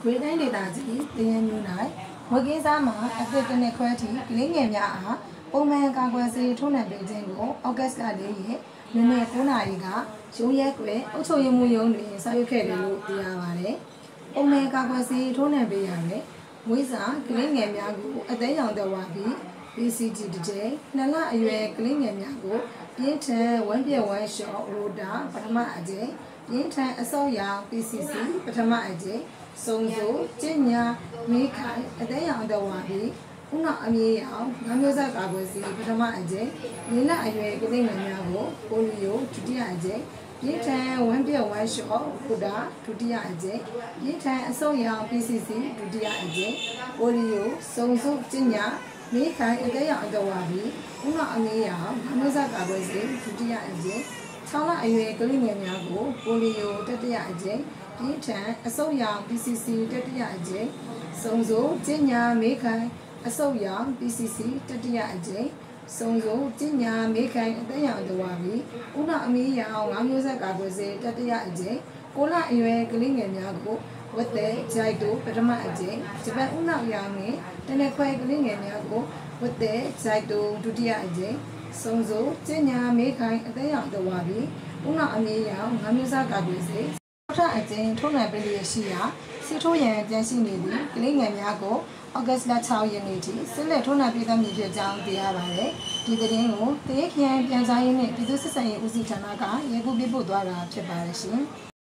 Great Dayတာကြီးတင်ရမျိုး၌ဝကင်းစားမှာအသစ်တစ်နှစ်ခွဲထိကလေးငယ်များအားပုံမှန်ကာကွယ်ဆေးထိုးနှံပေးခြင်းကိုဩဂတ်စ်လ4ရက်နေ့နေ့9နာရီကရုံးရက်ကွယ်အုပ်ချုပ်ရေးမှူးရုံးတွင်ဆောင်ရွက်ခဲ့တယ်လို့သိရပါတယ်။ပုံမှန်ကာကွယ်ဆေးထိုးနှံပေးရမယ်။မွေးစာကလေးငယ်များကိုအသက်ရောင်သက်ဝါပြီး BCG တစ်ကြိမ်2လအရွယ်ကလေးငယ်များကိုပြင်းထန်ဝမ်းပြက်ဝမ်းလျှော်ရိုတာပထမအကြိမ်ပြင်းထန်အဆုတ်ရောင် PCC ပထမအကြိမ်စုံစိုးကျင့်ညာမေးခိုင်အသက်ရောင်သက်ဝါပြီးဥနာအမြေရောင်ငါးမျိုးဆက်ကာကွယ်ဆေးပထမအကြိမ်၄လအရွယ်ကလေးငယ်များကိုပိုလီယိုဒုတိယအကြိမ်ပြင်းထန်ဝမ်းပြက်ဝမ်းလျှော်ရိုတာဒုတိယအကြိမ်ပြင်းထန်အဆုတ်ရောင် PCC ဒုတိယအကြိမ်ပိုလီယိုစုံစိုးကျင့်ညာမေးခိုင်အသက်ရောင်အသက်ဝါပြီးဥနာအမြေရောင်ငါးမျိုးဆက်ကာကွယ်ဆေးဒုတိယအကြိမ်6လအရွယ်ကလေးငယ်များကိုပိုလီယိုတတိယအကြိမ်ပြင်းထန်အဆုတ်ရောင် PCC တတိယအကြိမ်စုံစိုးကျင့်ညာမေးခိုင်အဆုတ်ရောင် PCC တတိယအကြိမ်စုံစိုးကျင့်ညာမေးခိုင်အသက်ရောင်တဝါပြီးဥနာအမီးရောင်ငါးမျိုးဆက်ကာကွယ်ဆေးတတိယအကြိမ်6လအရွယ်ကလေးငယ်များကိုဝတ်တဲ့ဂျိုက်တိုပထမအကြိမ်ဂျပန်ဥနာရောင်နဲ့တနက်ခွဲကလေးငယ်များကိုဝတ်တဲ့ဂျိုက်တိုဒုတိယအကြိမ်စုံစိုးကျင့်ညာမေးခိုင်အသက်ရောင်တဝါပြီးဥနာအမီးရောင်ငါးမျိုးဆက်ကာကွယ်ဆေးထအကျဉ်ထိုးနှံပေးရရှိရာစီထိုးရန်ကြံရှိနေသည့်ကလေးငယ်များကိုဩဂတ်စ်လ6ရက်နေ့ထိဆက်လက်ထိုးနှံပေးသမည်ဖြစ်ကြောင်းသိရပါတယ်။ဒီသတင်းကိုတရက်ခရိုင်ပြန်ကြားရေးနှင့်ပြည်သူ့စစ်ဆင်ရေးဦးစီးဌာနကရေကူးပေးပို့သွားတာဖြစ်ပါတယ်ရှင်။